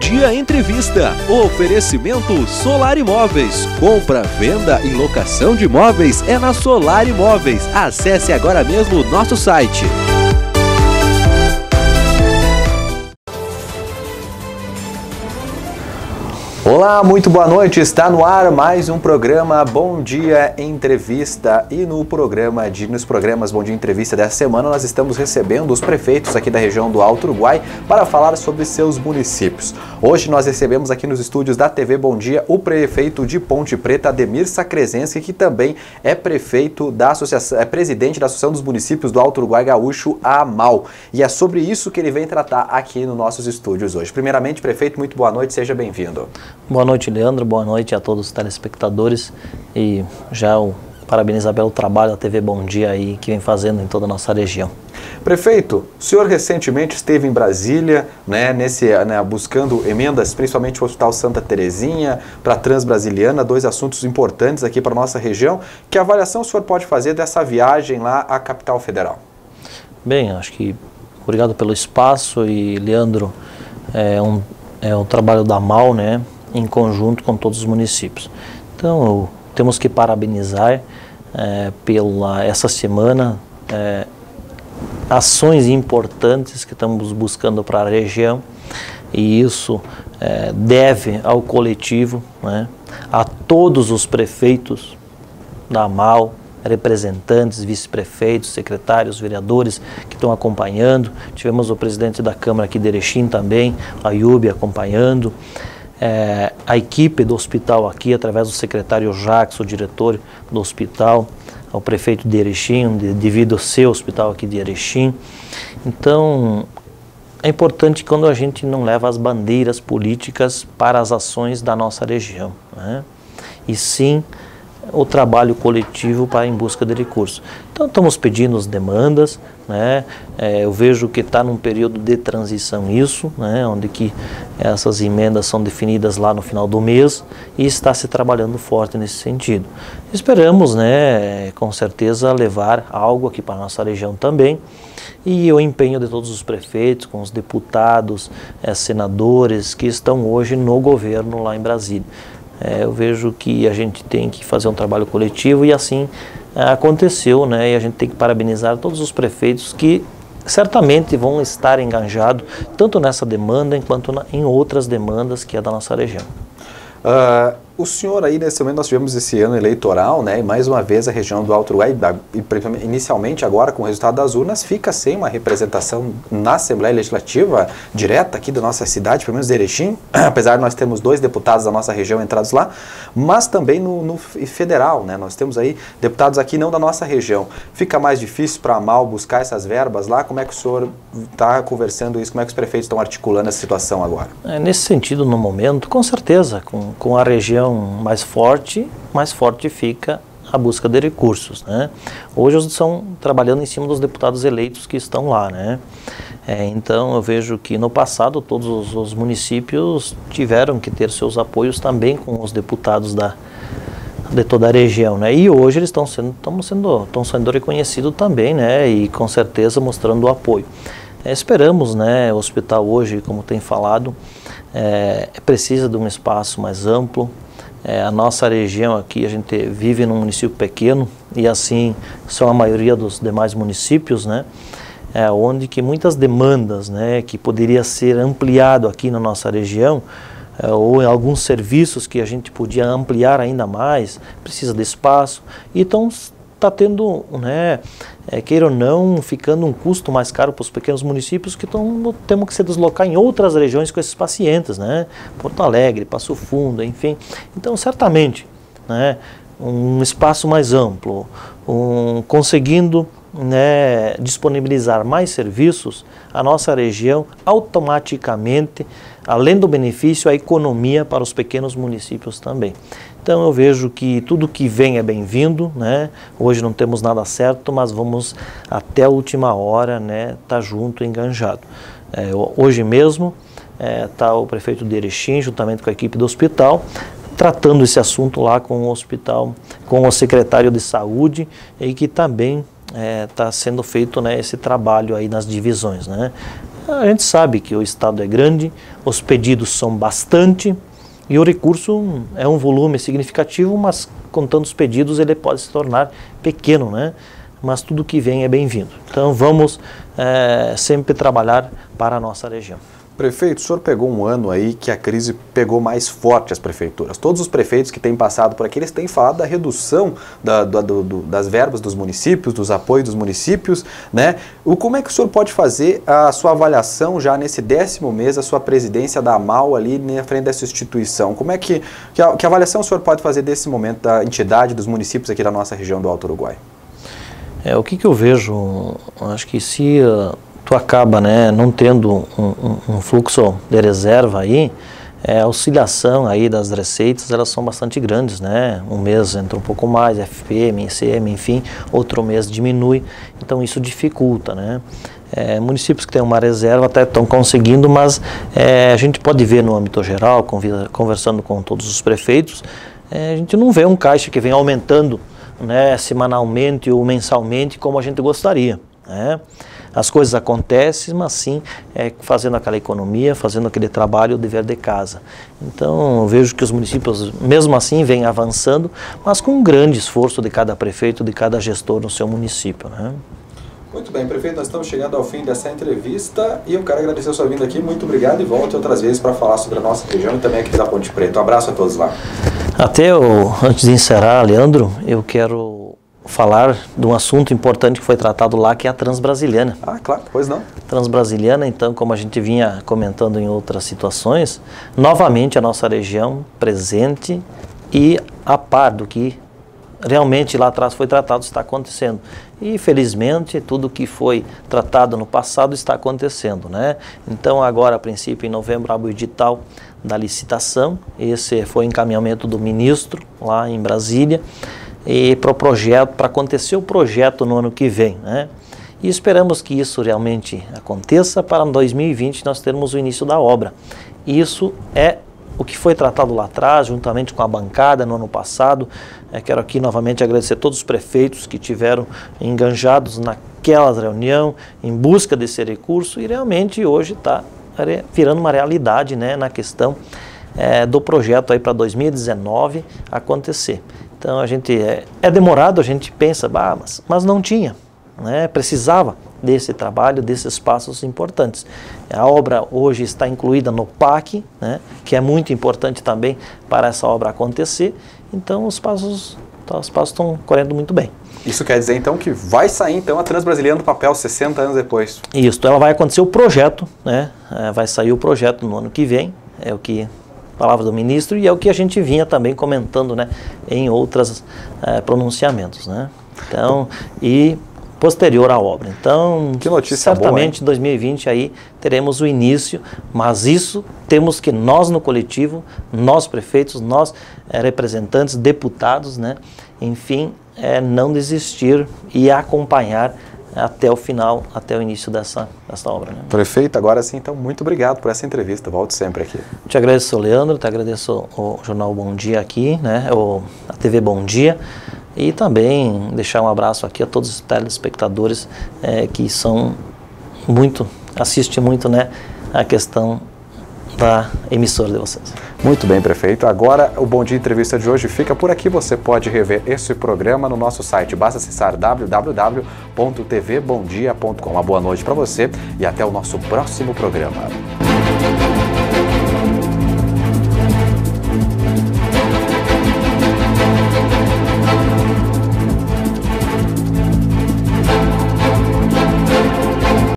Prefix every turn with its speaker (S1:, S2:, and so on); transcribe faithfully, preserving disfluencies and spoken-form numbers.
S1: Dia Entrevista. Oferecimento Solar Imóveis. Compra, venda e locação de imóveis é na Solar Imóveis. Acesse agora mesmo o nosso site.
S2: Olá, muito boa noite. Está no ar mais um programa Bom Dia Entrevista. E no programa de, nos programas Bom Dia Entrevista dessa semana nós estamos recebendo os prefeitos aqui da região do Alto Uruguai para falar sobre seus municípios. Hoje nós recebemos aqui nos estúdios da T V Bom Dia o prefeito de Ponte Preta, Ademir Sacrezenski, que também é prefeito da associação, é presidente da Associação dos Municípios do Alto Uruguai Gaúcho, a AMAL. E é sobre isso que ele vem tratar aqui nos nossos estúdios hoje. Primeiramente, prefeito, muito boa noite, seja bem-vindo.
S3: Boa noite, Leandro. Boa noite a todos os telespectadores e já o parabenizar pelo trabalho da T V Bom Dia aí que vem fazendo em toda a nossa região.
S2: Prefeito, o senhor recentemente esteve em Brasília, né, nesse, né, buscando emendas, principalmente para o Hospital Santa Terezinha, para a Transbrasiliana, dois assuntos importantes aqui para a nossa região. Que avaliação o senhor pode fazer dessa viagem lá à capital federal? Bem,
S3: acho que obrigado pelo espaço e, Leandro, é um, é um trabalho da AMAL, né, em conjunto com todos os municípios. Então, temos que parabenizar é, pela essa semana é, ações importantes que estamos buscando para a região, e isso é, deve ao coletivo, né, a todos os prefeitos da AMAL, representantes, vice-prefeitos, secretários, vereadores que estão acompanhando. Tivemos o presidente da Câmara aqui de Erechim também, a Ayub, acompanhando. É, a equipe do hospital aqui, através do secretário Jackson, o diretor do hospital, ao prefeito de Erechim, de, devido ao seu hospital aqui de Erechim. Então, é importante quando a gente não leva as bandeiras políticas para as ações da nossa região, né? E sim o trabalho coletivo para em busca de recursos. Então estamos pedindo as demandas, né? É, eu vejo que está num período de transição isso, né? Onde que essas emendas são definidas lá no final do mês e está se trabalhando forte nesse sentido. Esperamos, né, com certeza levar algo aqui para a nossa região também, e o empenho de todos os prefeitos, com os deputados, é, senadores que estão hoje no governo lá em Brasília. É, eu vejo que a gente tem que fazer um trabalho coletivo e assim é, aconteceu, né? E a gente tem que parabenizar todos os prefeitos que certamente vão estar engajados tanto nessa demanda quanto na, em outras demandas que é da nossa região. Uh, o senhor aí, nesse momento, nós tivemos esse ano eleitoral, né, e mais uma vez a região do Alto Uruguai, inicialmente agora com o resultado das urnas, fica sem uma representação na Assembleia Legislativa direta aqui da nossa cidade, pelo menos de Erechim, apesar de nós termos dois deputados da nossa região entrados lá, mas também no, no federal, né, nós temos aí deputados aqui não da nossa região. Fica mais difícil para a AMAL buscar essas verbas lá? Como é que o senhor está conversando isso? Como é que os prefeitos estão articulando essa situação agora? É, nesse sentido, no momento, com certeza, com, com a região mais forte, mais forte fica a busca de recursos, né? Hoje eles estão trabalhando em cima dos deputados eleitos que estão lá, né? É, então eu vejo que no passado todos os, os municípios tiveram que ter seus apoios também com os deputados da, de toda a região, né? E hoje eles estão sendo, estão sendo, estão sendo reconhecidos também, né? E com certeza mostrando o apoio. É, esperamos, né? O hospital hoje, como tem falado, é, precisa de um espaço mais amplo. É, a nossa região aqui, a gente vive num município pequeno e assim são a maioria dos demais municípios, né? É, onde que muitas demandas, né, que poderia ser ampliado aqui na nossa região, é, ou em alguns serviços que a gente podia ampliar ainda mais, precisa de espaço. Então está tendo, né, é, queira ou não, ficando um custo mais caro para os pequenos municípios que tão, temos que se deslocar em outras regiões com esses pacientes, né? Porto Alegre, Passo Fundo, enfim. Então, certamente, né, um espaço mais amplo, um, conseguindo, né, disponibilizar mais serviços, a nossa região automaticamente, além do benefício, a economia para os pequenos municípios também. Então eu vejo que tudo que vem é bem-vindo, né? Hoje não temos nada certo, mas vamos até a última hora, né, tá junto, enganjado. É, hoje mesmo está é, o prefeito de Erechim, juntamente com a equipe do hospital, tratando esse assunto lá com o hospital, com o secretário de saúde, e que também está é, sendo feito, né, esse trabalho aí nas divisões, né? A gente sabe que o Estado é grande, os pedidos são bastante e o recurso é um volume significativo, mas com tantos pedidos ele pode se tornar pequeno, né? Mas tudo que vem é bem-vindo. Então vamos é, sempre trabalhar para a nossa região.
S2: Prefeito, o senhor pegou um ano aí que a crise pegou mais forte as prefeituras. Todos os prefeitos que têm passado por aqui, eles têm falado da redução da, da, do, do, das verbas dos municípios, dos apoios dos municípios, né? O, como é que o senhor pode fazer a sua avaliação já nesse décimo mês, a sua presidência da AMAL ali na frente dessa instituição? Como é que, que, a, que avaliação o senhor pode fazer desse momento da entidade, dos municípios aqui da nossa região do Alto Uruguai?
S3: É, o que, que eu vejo, acho que se... Uh, tu acaba, né, não tendo um, um, um fluxo de reserva aí, é, a oscilação aí das receitas, elas são bastante grandes, né? Um mês entra um pouco mais, F P M, I C M, enfim, outro mês diminui, então isso dificulta, né? É, municípios que têm uma reserva até estão conseguindo, mas é, a gente pode ver no âmbito geral, conversando com todos os prefeitos, é, a gente não vê um caixa que vem aumentando, né, semanalmente ou mensalmente como a gente gostaria, né? As coisas acontecem, mas sim é, fazendo aquela economia, fazendo aquele trabalho, o dever de casa. Então, eu vejo que os municípios, mesmo assim, vêm avançando, mas com um grande esforço de cada prefeito, de cada gestor no seu município, né?
S2: Muito bem, prefeito, nós estamos chegando ao fim dessa entrevista e eu quero agradecer a sua vinda aqui. Muito obrigado e volte outras vezes para falar sobre a nossa região e também aqui da Ponte Preta. Um abraço a todos lá. Até
S3: eu, antes de encerrar, Leandro, eu quero falar de um assunto importante que foi tratado lá, que é a Transbrasiliana.
S2: Ah, claro, pois não.
S3: Transbrasiliana, então, como a gente vinha comentando em outras situações, novamente a nossa região presente e a par do que realmente lá atrás foi tratado está acontecendo. E, felizmente, tudo que foi tratado no passado está acontecendo, né? Então, agora, a princípio, em novembro, abre o edital da licitação. Esse foi o encaminhamento do ministro lá em Brasília, e para o projeto, para acontecer o projeto no ano que vem, né? E esperamos que isso realmente aconteça para dois mil e vinte nós termos o início da obra. Isso é o que foi tratado lá atrás, juntamente com a bancada no ano passado. Eu quero aqui novamente agradecer a todos os prefeitos que tiveram enganjados naquela reunião, em busca desse recurso, e realmente hoje está virando uma realidade, né, na questão é, do projeto aí para dois mil e dezenove acontecer. Então a gente é, é demorado, a gente pensa, bah, mas, mas não tinha, né? Precisava desse trabalho, desses passos importantes. A obra hoje está incluída no P A C, né? Que é muito importante também para essa obra acontecer. Então os passos, os passos estão correndo muito bem.
S2: Isso quer dizer então que vai sair então a Transbrasiliana do papel sessenta anos depois?
S3: Isso, ela vai acontecer o projeto, né? É, vai sair o projeto no ano que vem, é o que... palavra do ministro, e é o que a gente vinha também comentando, né, em outros é, pronunciamentos, né? Então, e posterior à obra. Então,
S2: que notícia
S3: certamente em
S2: boa,
S3: dois mil e vinte aí teremos o início, mas isso temos que nós no coletivo, nós prefeitos, nós é, representantes, deputados, né, enfim, é, não desistir e acompanhar até o final, até o início dessa, dessa obra, né?
S2: Prefeito, agora sim, então, muito obrigado por essa entrevista. Volte sempre aqui.
S3: Te agradeço, Leandro, te agradeço o Jornal Bom Dia aqui, né? O, a T V Bom Dia, e também deixar um abraço aqui a todos os telespectadores é, que são muito, assistem muito, né, a questão da emissora de vocês.
S2: Muito bem, prefeito. Agora o Bom Dia Entrevista de hoje fica por aqui. Você pode rever esse programa no nosso site. Basta acessar w w w ponto t v bom dia ponto com. Uma boa noite para você e até o nosso próximo programa.